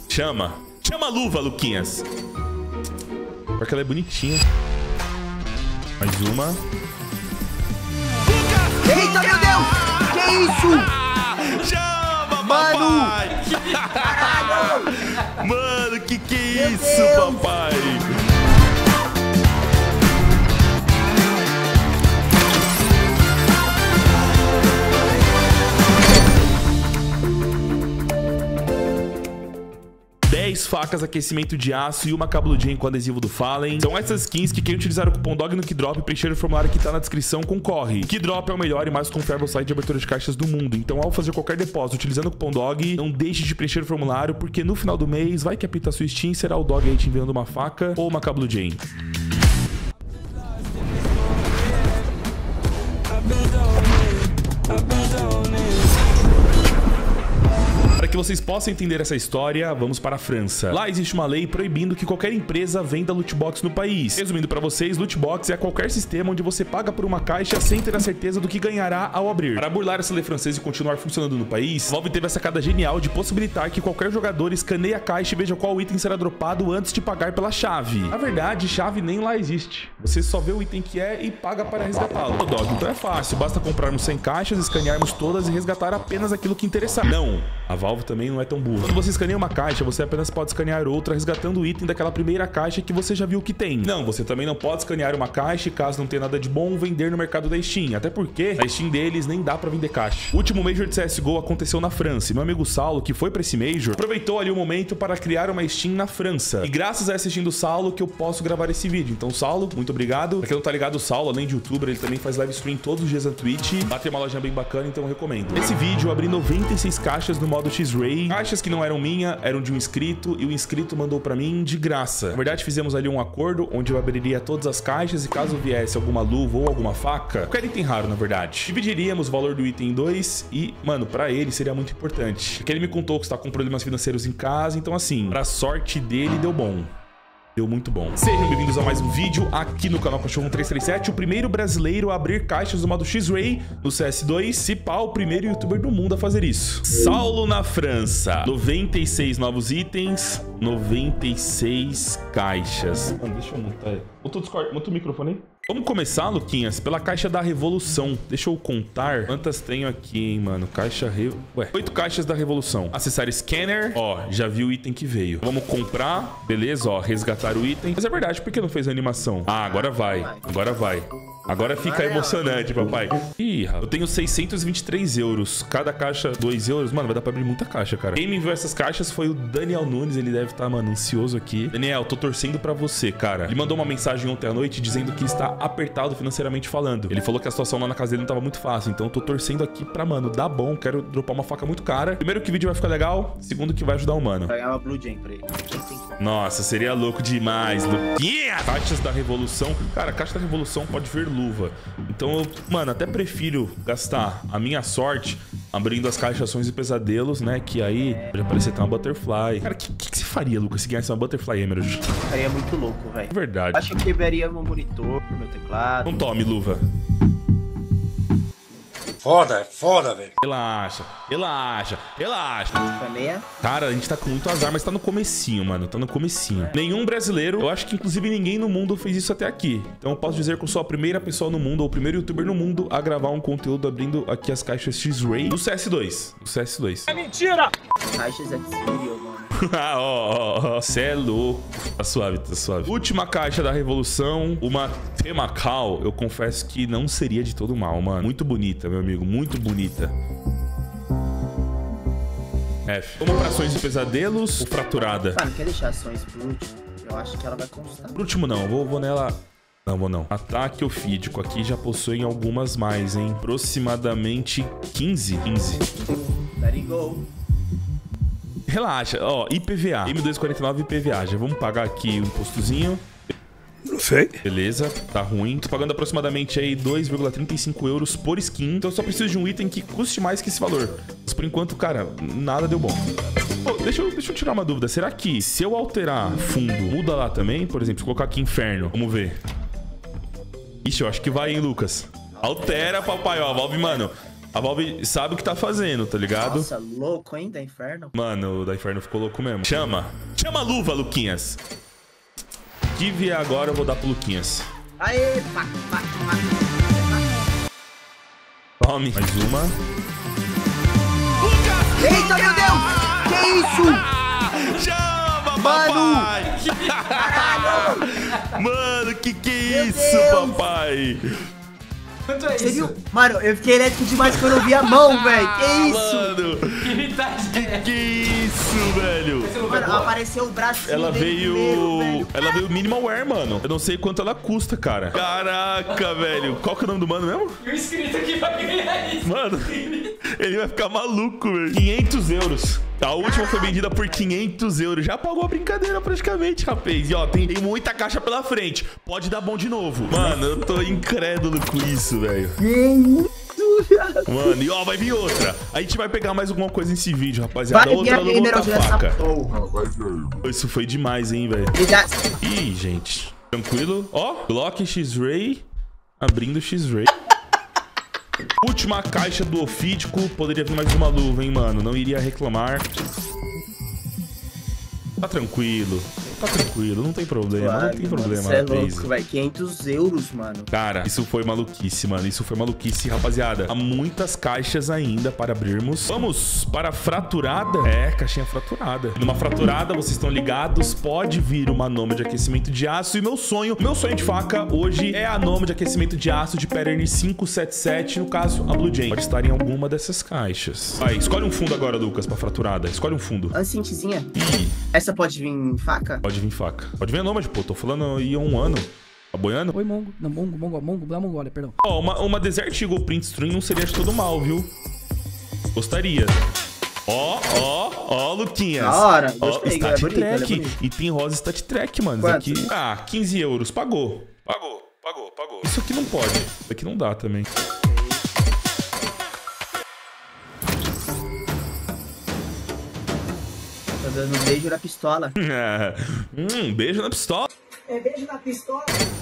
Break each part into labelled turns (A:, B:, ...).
A: Chama. Chama a luva, Luquinhas. Porque ela é bonitinha. Mais uma.
B: Eita, meu Deus! Que isso?
A: Chama,
B: Mano!
A: papai!
B: Caralho!
A: Mano, que é
B: Meu
A: isso,
B: Deus!
A: papai? 10 facas, aquecimento de aço e uma cabeludinha com adesivo do Fallen. São essas skins que quem utilizar o cupom DOG no Keydrop e preencher o formulário que tá na descrição concorre. Keydrop é o melhor e mais confiável site de abertura de caixas do mundo. Então, ao fazer qualquer depósito utilizando o cupom DOG, não deixe de preencher o formulário, porque no final do mês, vai que apita a sua Steam, será o DOG aí te enviando uma faca ou uma cabeludinha. Para que vocês possam entender essa história, vamos para a França. Lá existe uma lei proibindo que qualquer empresa venda lootbox no país. Resumindo para vocês, lootbox é qualquer sistema onde você paga por uma caixa sem ter a certeza do que ganhará ao abrir. Para burlar essa lei francesa e continuar funcionando no país, Valve teve a sacada genial de possibilitar que qualquer jogador escaneie a caixa e veja qual item será dropado antes de pagar pela chave. Na verdade, chave nem lá existe. Você só vê o item que é e paga para resgatá-lo. O DOG, então é fácil, basta comprarmos 100 caixas, escanearmos todas e resgatar apenas aquilo que interessar. Não, a Valve também não é tão burra. Quando você escaneia uma caixa, você apenas pode escanear outra, resgatando o item daquela primeira caixa que você já viu que tem. Não, você também não pode escanear uma caixa e, caso não tenha nada de bom, vender no mercado da Steam. Até porque na Steam deles nem dá pra vender caixa. O último Major de CSGO aconteceu na França e meu amigo Saulo, que foi pra esse Major, aproveitou ali o momento para criar uma Steam na França. E graças a essa Steam do Saulo que eu posso gravar esse vídeo. Então, Saulo, muito obrigado. Pra quem não tá ligado, o Saulo, além de youtuber, ele também faz live stream todos os dias na Twitch. Lá tem uma loja bem bacana, então eu recomendo. Nesse vídeo eu abri 96 caixas no modo X-Ray. Caixas que não eram minha, eram de um inscrito, e o inscrito mandou pra mim de graça. Na verdade, fizemos ali um acordo onde eu abriria todas as caixas e caso viesse alguma luva ou alguma faca, qualquer item raro, na verdade, dividiríamos o valor do item em 2 e, mano, pra ele seria muito importante. Porque ele me contou que está com problemas financeiros em casa, então assim, pra sorte dele, deu bom. Deu muito bom. Sejam bem-vindos a mais um vídeo aqui no canal Cachorro 337, o primeiro brasileiro a abrir caixas do modo X-Ray no CS2, se pá, o primeiro youtuber do mundo a fazer isso. Saulo na França, 96 novos itens, 96 caixas. Mano, deixa eu montar aí. Monta o microfone aí. Vamos começar, Luquinhas, pela caixa da Revolução. Deixa eu contar quantas tenho aqui, hein, mano. Caixa... Ué, 8 caixas da Revolução. Acessar scanner. Ó, já vi o item que veio. Vamos comprar. Beleza, ó, resgatar o item. Mas é verdade, por que não fez a animação? Ah, agora vai. Agora vai. Agora fica emocionante, papai. Ih, eu tenho 623 euros. Cada caixa, 2 euros. Mano, vai dar pra abrir muita caixa, cara. Quem me enviou essas caixas foi o Daniel Nunes. Ele deve estar, mano, ansioso aqui. Daniel, tô torcendo pra você, cara. Ele mandou uma mensagem ontem à noite dizendo que está apertado financeiramente falando. Ele falou que a situação lá na casa dele não tava muito fácil. Então eu tô torcendo aqui pra, mano, dar bom. Quero dropar uma faca muito cara. Primeiro que o vídeo vai ficar legal. Segundo que vai ajudar o mano.
B: Vai ganhar uma Blue Jam pra ele.
A: Nossa, seria louco demais, Luquinha! Caixas da Revolução. Cara, caixa da Revolução pode vir luva. Então eu, mano, até prefiro gastar a minha sorte abrindo as caixas Sonhos e Pesadelos, né? Que aí pode aparecer até uma Butterfly. Cara, o que você faria, Lucas, se ganhasse uma Butterfly Emerald?
B: Ficaria muito louco, velho.
A: É verdade.
B: Acho que quebraria meu monitor, meu teclado.
A: Não tome, luva.
C: Foda, velho.
A: Relaxa, relaxa, relaxa.
B: Escaneia.
A: Cara, a gente tá com muito azar, mas tá no comecinho, mano. Tá no comecinho. Nenhum brasileiro, eu acho que inclusive ninguém no mundo fez isso até aqui. Então eu posso dizer que eu sou a primeira pessoa no mundo, ou o primeiro youtuber no mundo a gravar um conteúdo abrindo aqui as caixas X-Ray do CS2. Do CS2.
C: É mentira!
B: Caixas X-Video, mano.
A: Ó, cê é louco. Tá suave, tá suave. Última caixa da Revolução, uma Temacal. Eu confesso que não seria de todo mal, mano. Muito bonita, meu amigo, muito bonita. F. Vamos pra Sonhos e Pesadelos ou Fraturada?
B: Mano, quer deixar ações por último? Eu acho que ela vai constar.
A: Por último não, vou nela... Não, vou não. Ataque ofídico. Aqui já possuem algumas mais, hein? Aproximadamente 15.
B: Let it go.
A: Relaxa, ó, IPVA. M249 IPVA. Já vamos pagar aqui um impostozinho.
C: Não sei.
A: Beleza, tá ruim. Tô pagando aproximadamente aí 2,35 euros por skin. Então eu só preciso de um item que custe mais que esse valor. Mas por enquanto, cara, nada deu bom. Pô, deixa eu tirar uma dúvida. Será que se eu alterar fundo, muda lá também? Por exemplo, se eu colocar aqui inferno, vamos ver. Ixi, eu acho que vai, hein, Lucas? Altera, papai, ó. Valve, mano. A Valve sabe o que tá fazendo, tá ligado?
B: Nossa, louco, hein, da Inferno?
A: Mano, o da Inferno ficou louco mesmo. Chama a luva, Luquinhas. O que vier agora eu vou dar pro Luquinhas.
B: Aê, pá.
A: Tome. Mais uma.
B: Eita, meu Deus! Que isso?
A: Chama,
B: Mano!
A: papai! Mano, que é
B: Meu
A: isso,
B: Deus!
A: papai?
D: Quanto é
B: Você
D: isso?
B: viu? Mano, eu fiquei elétrico demais quando eu vi a mão, velho. Que isso?
A: Mano,
D: Que mitagem é?
A: que isso, velho?
D: Esse lugar
B: Mano,
D: boa?
B: apareceu o bracinho
A: Ela
B: dele
A: veio.
B: primeiro, velho.
A: Ela veio minimal wear, mano. Eu não sei quanto ela custa, cara. Caraca, velho. Qual que é o nome do mano mesmo?
D: E o inscrito que vai ganhar isso?
A: Mano, ele vai ficar maluco, velho. 500 euros. A última foi vendida por 500 euros. Já pagou a brincadeira praticamente, rapaz. E ó, tem muita caixa pela frente. Pode dar bom de novo. Mano, eu tô incrédulo com isso, velho. Mano, e ó, vai vir outra. A gente vai pegar mais alguma coisa nesse vídeo, rapaziada.
B: Vai vir
A: Outra
B: a primeira
A: outra
B: dessa
A: faca.
B: porra.
A: Isso foi demais, hein, velho.
B: Ele já...
A: Ih, gente. Tranquilo. Ó, Glock X-Ray. Abrindo X-Ray. Última caixa do ofídico. Poderia vir mais uma luva, hein, mano. Não iria reclamar. Tá tranquilo. Tá tranquilo. Não tem problema. Não tem problema,
B: Você é
A: rapaz.
B: louco, velho. 500 euros, mano.
A: Cara, isso foi maluquice, mano. Isso foi maluquice, rapaziada. Há muitas caixas ainda para abrirmos. Vamos para a fraturada. É, caixinha fraturada. Numa fraturada, vocês estão ligados, pode vir uma noma de aquecimento de aço. E meu sonho de faca hoje é a noma de aquecimento de aço de Pattern 577. No caso, a Blue Jay. Pode estar em alguma dessas caixas. Vai, escolhe um fundo agora, Lucas, pra fraturada. Escolhe um fundo.
B: Ancintezinha.
A: Ih,
B: Essa pode vir em faca?
A: pode vir faca. Pode vir a noma, pô. Tô falando aí há um ano. Tá boiando?
E: Oi, Mongo. Não, Mongolia, perdão.
A: Ó, uma Desert Eagle Print String não seria de todo mal, viu? Gostaria. Ó, Luquinhas.
B: Da hora,
A: Ó,
B: gostei,
A: Stat
B: é bonito,
A: Track.
B: é bonito.
A: E tem rosa Stat Track, mano. Isso
B: Quanto?
A: aqui. Ah, 15 euros. Pagou. Isso aqui não pode. Isso aqui não dá também.
B: Tá dando um beijo na pistola.
A: Beijo na pistola.
B: É beijo na pistola.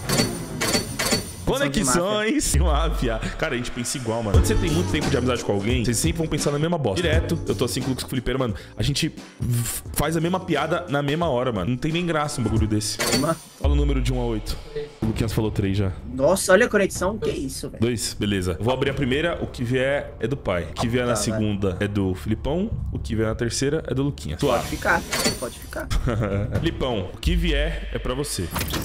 A: Conexões de máfia. Cara, a gente pensa igual, mano. Quando você tem muito tempo de amizade com alguém, vocês sempre vão pensar na mesma bosta. Direto, eu tô assim com o Lucas Flipeiro, mano. A gente faz a mesma piada na mesma hora, mano. Não tem nem graça um bagulho desse. Fala o número de 1 a 8. O Luquinhas falou 3 já.
B: Nossa, olha a conexão. Que isso, velho.
A: 2, beleza. Eu vou abrir a primeira, o que vier é do pai. O que vier na segunda é do Filipão. O que vier na terceira é do Luquinhas.
B: Pode
A: Suave.
B: ficar. Pode ficar.
A: Filipão, o que vier é pra você.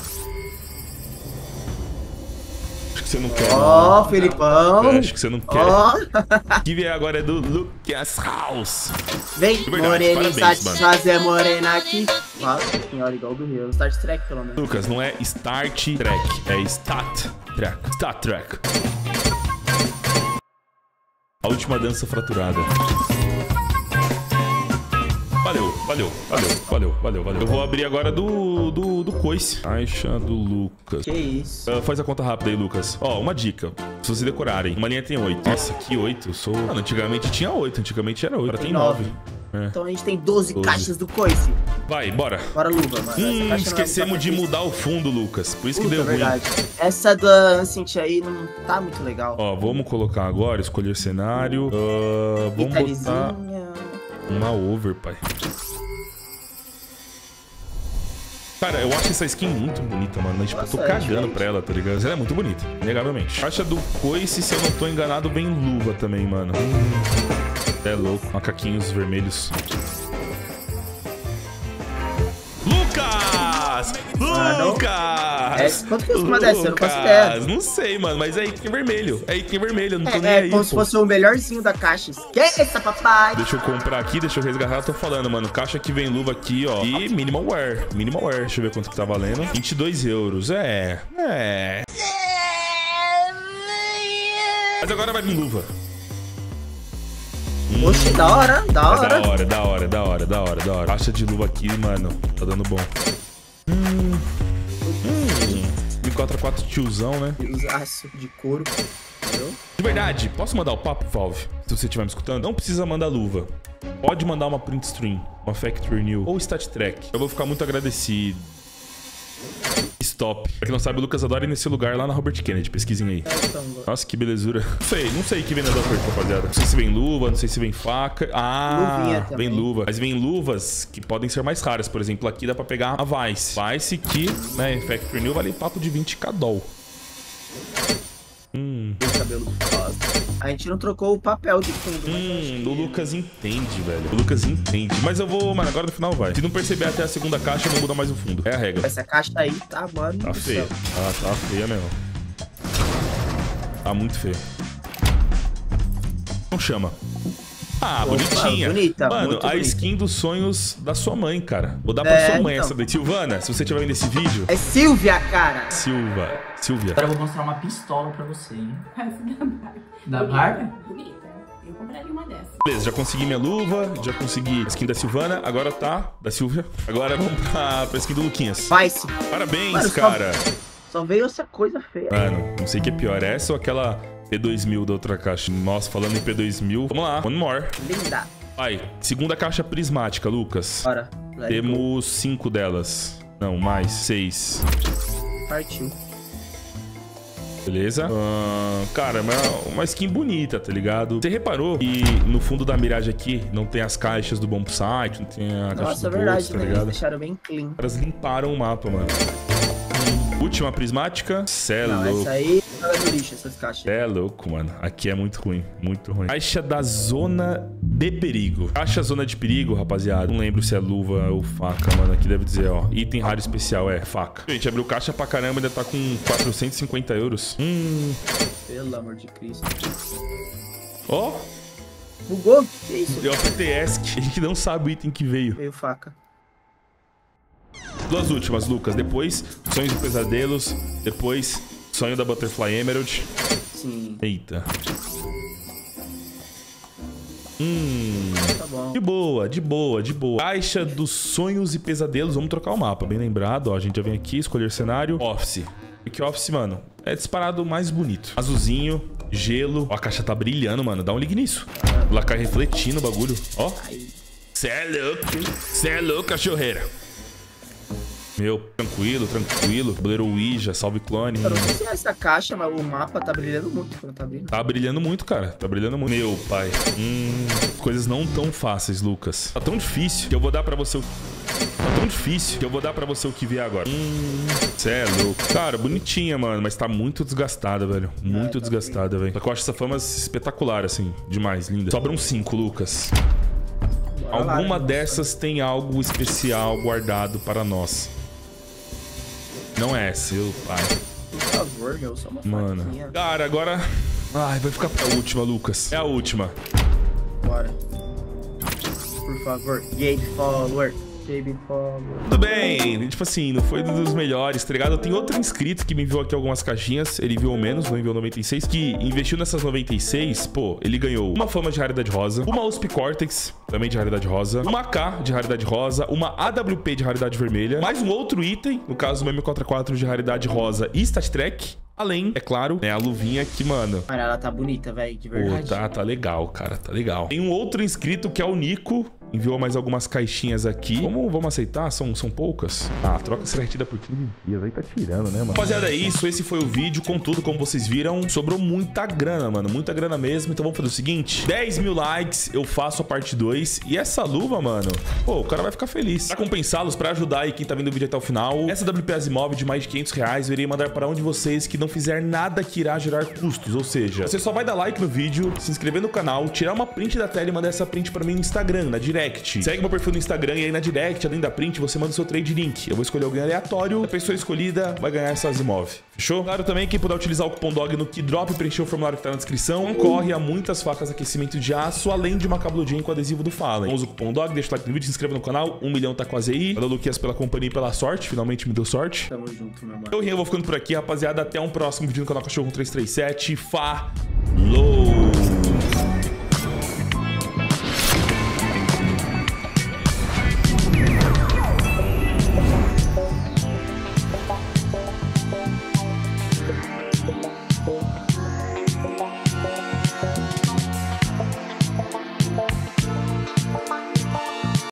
A: Acho que você não quer,
B: Ó,
A: não.
B: Felipão.
A: Acho que você não quer.
B: Ó.
A: O que vier agora é do Lucas House.
B: Vem,
A: De verdade,
B: morena,
A: parabéns,
B: satisfazer morena aqui. Nossa senhora, igual do Rio. Star Trek, pelo menos.
A: Lucas, não é Start Track, é Stat Track. Stat Track. A última dança fraturada. Valeu. Eu vou abrir agora do Coice. Caixa do Lucas.
B: Que isso.
A: Faz a conta rápida aí, Lucas. Ó, uma dica. Se vocês decorarem, uma linha tem 8. Nossa, que 8. Eu sou... Mano, antigamente tinha 8. Antigamente era 8. Agora tem 9.
B: Então a gente tem 12 caixas do coice.
A: Vai, bora.
B: Bora, luva, mano. Essa caixa não é
A: Esquecemos
B: muito
A: de
B: difícil.
A: mudar o fundo, Lucas. Por isso que
B: Puta,
A: deu ruim.
B: verdade. Essa da Ancient aí não tá muito legal.
A: Ó, vamos colocar agora, escolher cenário. Vamos botar
B: Italizinha.
A: uma over, pai. Cara, eu acho essa skin muito bonita, mano. Tipo, eu tô
B: Nossa, é
A: cagando
B: diferente.
A: pra ela, tá ligado? Ela é muito bonita, inegavelmente. Caixa do Coice, se eu não tô enganado, vem luva também, mano. É louco. Macaquinhos vermelhos. Lucas! Lucas!
B: Quanto custa uma dessa? Eu não faço ideia.
A: Não sei, mano, mas é item vermelho. É item vermelho, não tô nem
B: É
A: aí,
B: como se
A: pô.
B: fosse o melhorzinho da caixa. Que essa, papai?
A: Deixa eu comprar aqui, deixa eu resgatar. Eu tô falando, mano. Caixa que vem luva aqui, ó. E minimal wear. Minimal wear. Deixa eu ver quanto que tá valendo. 22 euros. É. Mas agora vai vir luva.
B: Oxe, da hora, da hora.
A: Da hora. Caixa de luva aqui, mano. Tá dando bom. 4x4 tiozão, né?
B: Aço de couro. Entendeu?
A: De verdade, posso mandar o papo, Valve? Se você estiver me escutando, não precisa mandar luva. Pode mandar uma print stream, uma factory new ou stat track. Eu vou ficar muito agradecido. Stop. Pra quem não sabe, o Lucas adora ir nesse lugar lá na Robert Kennedy. Pesquisem aí. Nossa, que belezura. Não sei que vendedor foi, rapaziada. Não sei se vem luva, não sei se vem faca. Ah, vem luva. Mas vem luvas que podem ser mais raras. Por exemplo, aqui dá pra pegar a Vice. Vice que, né, Factory New vale papo de 20k doll.
B: Cabelo rosa. A gente não trocou o papel de fundo.
A: O Lucas entende, velho. O Lucas entende. Mas eu vou, mano, agora no final vai. Se não perceber até a segunda caixa, não muda mais o fundo. É a regra.
B: Essa caixa aí tá, mano.
A: Tá feia. Tá feia mesmo. Tá muito feia. Não chama. Ah, bonitinha.
B: Bonita,
A: mano,
B: muito
A: a
B: bonita.
A: Skin dos sonhos da sua mãe, cara. Vou dar pra sua mãe
B: então.
A: essa daí. Silvana, se você estiver vendo esse vídeo...
B: É Silvia, cara.
A: Silvia.
B: Agora eu vou mostrar uma pistola pra você, hein?
F: Essa da Barbie.
B: Da Barbie?
F: Bonita. Eu compraria uma dessa.
A: Beleza, já consegui minha luva, já consegui a skin da Silvana, agora tá... Da Silvia. Agora vamos pra skin do Luquinhas.
B: Vice.
A: Parabéns,
B: Mano,
A: cara.
B: Só veio essa coisa feia.
A: Mano, não sei o que é pior, essa ou aquela P2000 da outra caixa? Nossa, falando em P2000... Vamos lá, one more.
B: Linda.
A: Vai, segunda caixa prismática, Lucas.
B: Bora.
A: Temos 5 delas. Não, mais 6.
B: Partiu.
A: Beleza? Cara, uma skin bonita, tá ligado? Você reparou que no fundo da miragem aqui não tem as caixas do bomb site, não tem a caixa
B: Nossa, é
A: do
B: verdade,
A: bolso, tá
B: né? Eles
A: ligado?
B: deixaram bem clean.
A: Os caras limparam o mapa, mano. Última prismática. Cê é
B: Não,
A: louco.
B: essa aí é do lixo, essas caixas.
A: Cê é louco, mano. Aqui é muito ruim, muito ruim. Caixa da zona de perigo. Caixa zona de perigo, rapaziada. Não lembro se é luva ou faca, mano. Aqui deve dizer, ó. Item raro especial, é faca. Gente, abriu caixa pra caramba, ainda tá com 450 euros.
B: Pelo amor de Cristo.
A: Ó.
B: Bugou? Que isso?
A: Deu a PTS. A gente não sabe o item que veio.
B: Veio faca.
A: Duas últimas, Lucas. Depois, Sonhos e Pesadelos. Depois, Sonho da Butterfly Emerald.
B: Sim.
A: Eita.
B: Tá bom.
A: De boa, de boa, de boa. Caixa dos Sonhos e Pesadelos. Vamos trocar o mapa, bem lembrado. Ó, a gente já vem aqui, escolher cenário. Office. Aqui, Office, mano, é disparado o mais bonito. Azulzinho, gelo. Ó, a caixa tá brilhando, mano. Dá um ligue nisso. Lacar refletindo o bagulho. Ó. Cê é louco. Cê é louco, cachorreira. Meu, tranquilo, tranquilo. Tabuleiro Ouija, salve clone.
B: Eu não sei se é essa caixa, mas o mapa tá brilhando muito quando tá abrindo.
A: Tá brilhando muito, cara. Tá brilhando muito. Meu pai. Coisas não tão fáceis, Lucas. Tá tão difícil que eu vou dar pra você o... Tá tão difícil que eu vou dar pra você o que vier agora. Cê é louco. Cara, bonitinha, mano. Mas tá muito desgastada, velho. Muito desgastada, velho. Só que eu acho essa fama espetacular, assim. Demais, linda. Sobram 5, Lucas. Alguma dessas tem algo especial guardado para nós. Não é seu, pai.
B: Por favor, meu, só uma
A: Mano.
B: faquinha.
A: Cara, agora... Ai, vai ficar pra última, Lucas. É a última.
B: Bora. Por favor. Gate follower. Gate follower.
A: Tudo bem. Tipo assim, não foi um dos melhores, tá ligado? Tem outro inscrito que me enviou aqui algumas caixinhas. Ele enviou menos, não enviou 96. Que investiu nessas 96, pô, ele ganhou uma fama de raridade rosa, uma USP Cortex, também de raridade rosa, uma K de raridade rosa, uma AWP de raridade vermelha, mais um outro item, no caso uma M4A4 de raridade rosa e Stat Trek. Além, é claro, né, a luvinha que, mano...
B: Mano, ela tá bonita, velho, de
A: Pô,
B: verdade.
A: tá legal, cara, tá legal. Tem um outro inscrito que é o Nico. Enviou mais algumas caixinhas aqui. Vamos aceitar? São poucas? Ah, troca essa retida por 15 dias. Aí tá tirando, né, mano? Rapaziada, é isso. Esse foi o vídeo. Contudo, como vocês viram, sobrou muita grana, mano. Muita grana mesmo. Então vamos fazer o seguinte. 10 mil likes, eu faço a parte 2. E essa luva, mano, pô, o cara vai ficar feliz. Pra compensá-los, pra ajudar aí quem tá vendo o vídeo até o final, essa WP Asimov de mais de 500 reais eu irei mandar para um de vocês que não fizer nada que irá gerar custos. Ou seja, você só vai dar like no vídeo, se inscrever no canal, tirar uma print da tela e mandar essa print pra mim no Instagram, na direct. Segue meu perfil no Instagram e aí na direct, além da print, você manda o seu trade link. Eu vou escolher alguém aleatório, a pessoa escolhida vai ganhar essa Asimov. Fechou? Claro também, quem puder utilizar o cupom DOG no Keydrop e preencher o formulário que tá na descrição, concorre a muitas facas de aquecimento de aço, além de uma Cablodien com adesivo do Fallen. Usa o cupom DOG, deixa o like no vídeo, se inscreva no canal, 1 milhão tá quase aí. Valeu, Luquias, pela companhia e pela sorte, finalmente me deu sorte.
B: Tamo junto, meu mano.
A: Eu vou ficando por aqui, rapaziada. Até um próximo vídeo no canal Cachorro 1337. Falou!